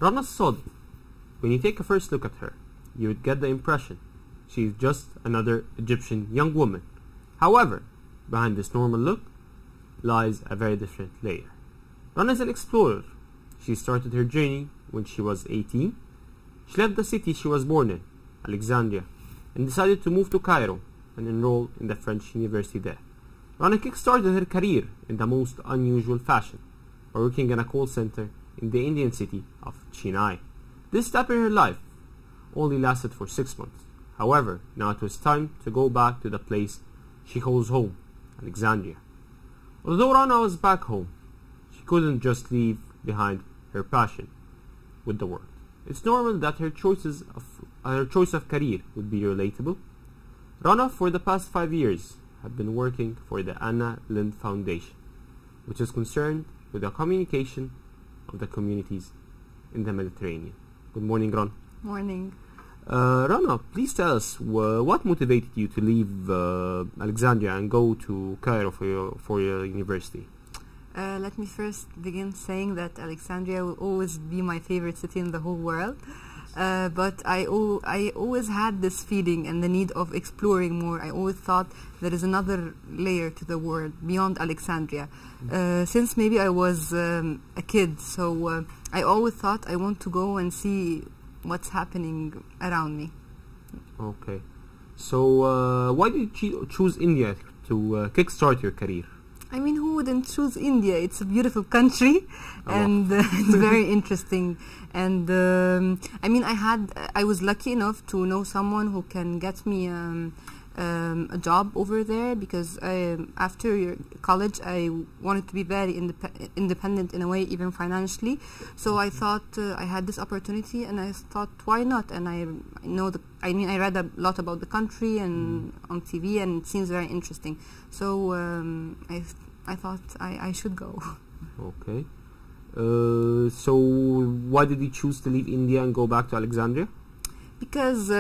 Rana Sodi, when you take a first look at her, you would get the impression she's just another Egyptian young woman. However, behind this normal look lies a very different layer. Rana is an explorer. She started her journey when she was 18. She left the city she was born in, Alexandria, and decided to move to Cairo and enroll in the French university there. Rana kick-started her career in the most unusual fashion, by working in a call center in the Indian city of Chennai. This step in her life only lasted for 6 months. However, now it was time to go back to the place she calls home, Alexandria. Although Rana was back home, she couldn't just leave behind her passion with the world. It's normal that her choice of career would be relatable. Rana, for the past 5 years, had been working for the Anna Lindh Foundation, which is concerned with the communication of the communities in the Mediterranean. Good morning, Rana. Morning. Rana, please tell us what motivated you to leave Alexandria and go to Cairo for your university? Let me first begin saying that Alexandria will always be my favorite city in the whole world. But I always had this feeling and the need of exploring more. I always thought there is another layer to the world beyond Alexandria. Since maybe I was a kid, so I always thought I want to go and see what's happening around me. Okay. So why did you choose India to kickstart your career? I mean, who wouldn't choose India? It's a beautiful country, and it's very interesting. And I mean, I was lucky enough to know someone who can get me a job over there, because after college I wanted to be very independent in a way, even financially. So I thought I had this opportunity, and I thought, why not? And I read a lot about the country and on TV, and it seems very interesting. So I thought I should go. Okay. So why did you choose to leave India and go back to Alexandria? Because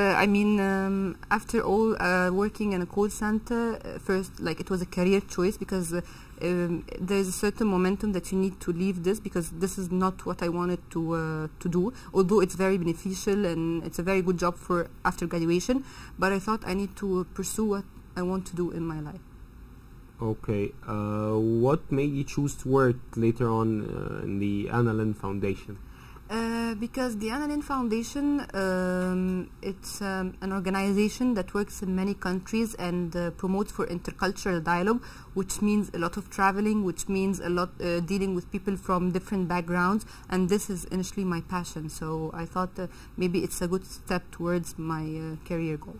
after all, working in a call center, first, like, it was a career choice, because there's a certain momentum that you need to leave this, because this is not what I wanted to do. Although it's very beneficial and it's a very good job for after graduation, but I thought I need to pursue what I want to do in my life. Okay. What made you choose to work later on in the Anna Lindh Foundation? Because the Anna Lindh Foundation, it's an organization that works in many countries and promotes for intercultural dialogue, which means a lot of traveling, which means a lot dealing with people from different backgrounds, and this is initially my passion. So I thought maybe it's a good step towards my career goal.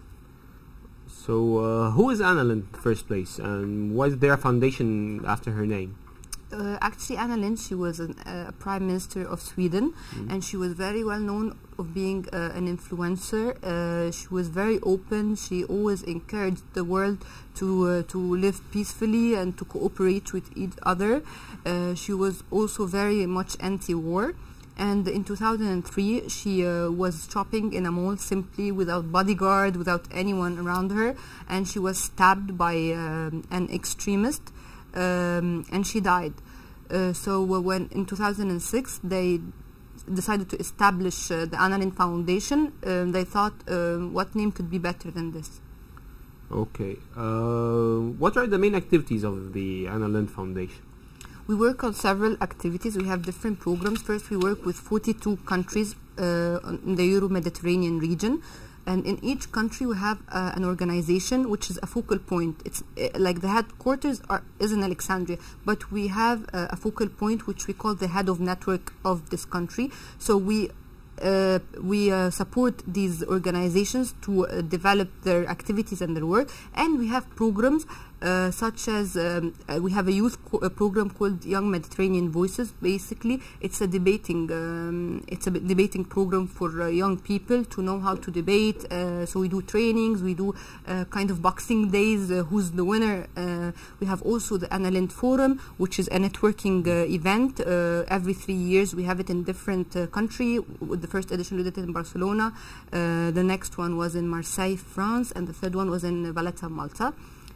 So who is Anna Lindh in the first place, and why is there a foundation after her name? Actually, Anna Lindh, she was a prime minister of Sweden, and she was very well known of being an influencer. She was very open. She always encouraged the world to live peacefully and to cooperate with each other. She was also very much anti-war. And in 2003, she was shopping in a mall simply without bodyguard, without anyone around her, and she was stabbed by an extremist. And she died. So when in 2006 they decided to establish the Anna Lindh Foundation, they thought, what name could be better than this? Okay. What are the main activities of the Anna Lindh Foundation? We work on several activities. We have different programs. First, we work with 42 countries in the Euro-Mediterranean region. And in each country we have an organization which is a focal point. It's like the headquarters is in Alexandria, but we have a focal point which we call the head of network of this country. So we support these organizations to develop their activities and their work, and we have programs such as we have a youth program called Young Mediterranean Voices. Basically, it's a debating program for young people to know how to debate. So we do trainings, we do kind of boxing days. Who's the winner? We have also the Anna Lindh Forum, which is a networking event. Every 3 years we have it in different country. With the first edition we did it in Barcelona. The next one was in Marseille, France, and the third one was in Valletta, Malta.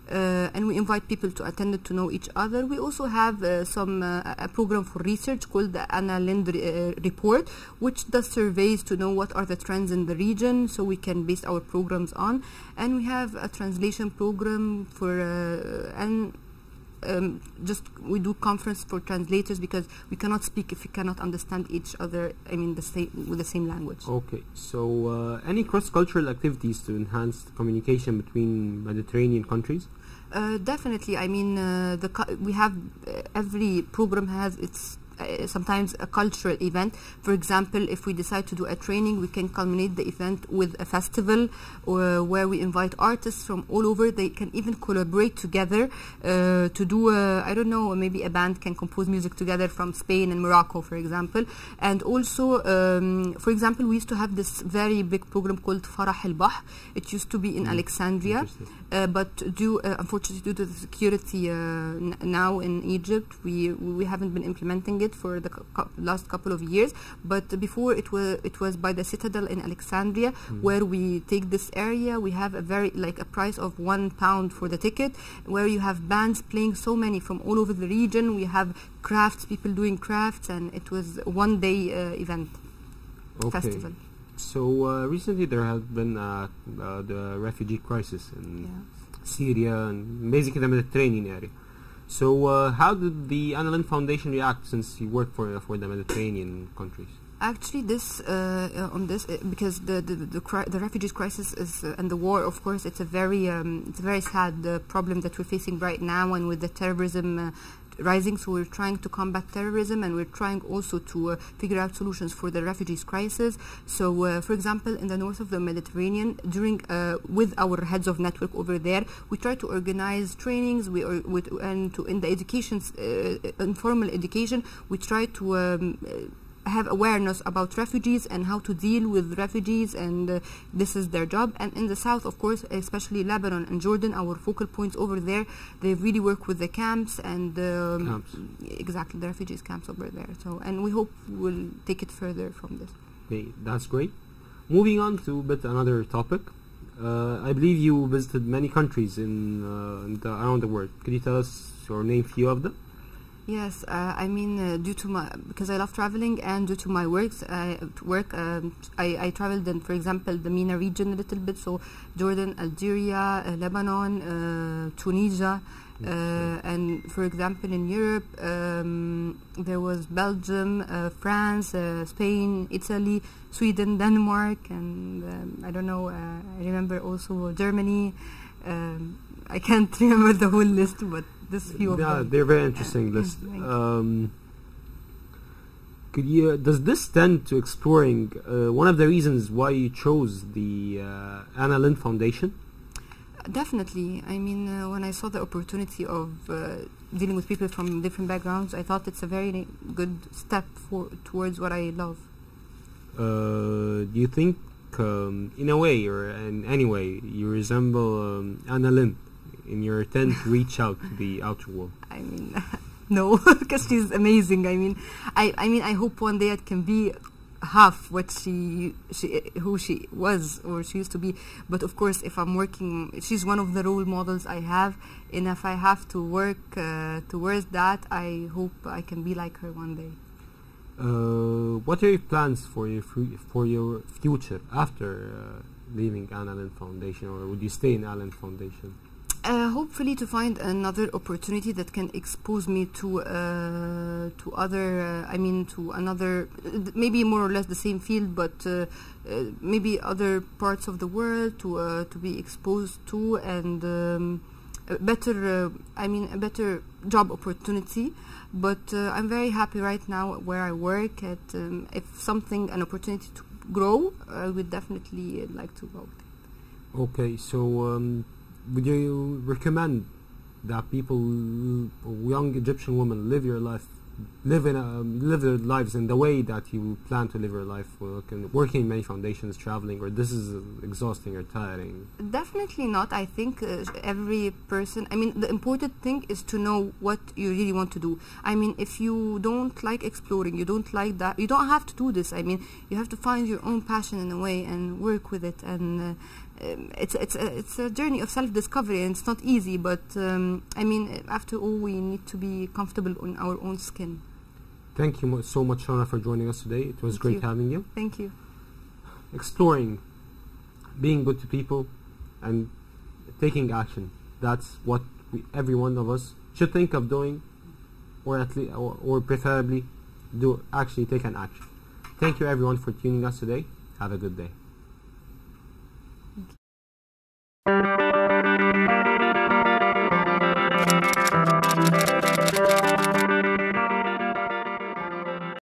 and we invite people to attend it to know each other. We also have a program for research called the Anna Lind Report, which does surveys to know what are the trends in the region, so we can base our programs on. And we have a translation program for we do conference for translators, because we cannot speak if we cannot understand each other, with the same language. Okay, so any cross-cultural activities to enhance the communication between Mediterranean countries? Definitely. We have every program has its sometimes a cultural event. For example, if we decide to do a training, we can culminate the event with a festival where we invite artists from all over. They can even collaborate together to do maybe a band can compose music together from Spain and Morocco, for example. And also, for example, we used to have this very big program called Farah al-Bahr. It used to be in Alexandria, but unfortunately due to the security now in Egypt, we haven't been implementing it for the last couple of years. But before, it was by the Citadel in Alexandria, where we take this area. We have a price of £1 for the ticket, where you have bands playing so many from all over the region. We have people doing crafts, and it was a one-day event. Festival. So recently there has been the refugee crisis in Syria and basically the Mediterranean area. So how did the Anna Lind Foundation react, since you work for the Mediterranean countries? Actually, because the refugees crisis is and the war, of course, it's a very sad problem that we're facing right now, and with the terrorism rising. So we're trying to combat terrorism, and we're trying also to figure out solutions for the refugees crisis. So for example, in the north of the Mediterranean, with our heads of network over there, we try to organize trainings. In the education, informal education, we try to have awareness about refugees and how to deal with refugees, and this is their job. And in the south, of course, especially Lebanon and Jordan, our focal points over there, they really work with the camps and exactly the refugees camps over there. So, and we hope we'll take it further from this. Okay, that's great. Moving on to another topic. I believe you visited many countries around the world. Could you tell us or name a few of them? Yes, because I love traveling, and due to my work, I traveled in, for example, the MENA region a little bit, so Jordan, Algeria, Lebanon, Tunisia, and for example in Europe, there was Belgium, France, Spain, Italy, Sweden, Denmark, and I remember also Germany. I can't remember the whole list, but this few of them. They're very interesting list. Does this tend to exploring one of the reasons why you chose the Anna Lind Foundation? Definitely. When I saw the opportunity of dealing with people from different backgrounds, I thought it's a very good step towards what I love. Do you think, in a way or in any way, you resemble Anna Lind in your attempt to reach out to the outer world? No, because she's amazing. I hope one day it can be half what who she was or she used to be. But of course, if I'm working, she's one of the role models I have, and if I have to work towards that, I hope I can be like her one day. What are your plans for your future after leaving Anna Lind Foundation, or would you stay in Anna Lind Foundation? Hopefully to find another opportunity that can expose me to another, maybe more or less the same field, but maybe other parts of the world to be exposed to, and a better job opportunity. But I'm very happy right now where I work. If an opportunity to grow, I would definitely like to go. Okay, so would you recommend that people, young Egyptian women, live their lives in the way that you plan to live your life, working in many foundations, traveling, or this is exhausting or tiring? Definitely not. I think every person, the important thing is to know what you really want to do. If you don't like exploring, you don't like that, you don't have to do this. You have to find your own passion in a way and work with it, and it's a journey of self-discovery, and it's not easy. But I mean, after all, we need to be comfortable in our own skin. Thank you so much, Shona, for joining us today. It was great having you. Thank you. Exploring, being good to people, and taking action. That's what every one of us should think of doing, or at least, or preferably, actually take an action. Thank you, everyone, for tuning us today. Have a good day.